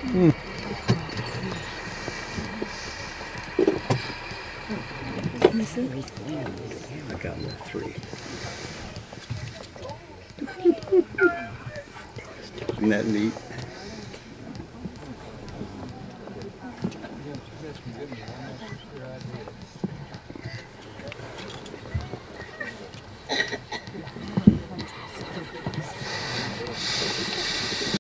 Mm. I got him at 3. Isn't that neat?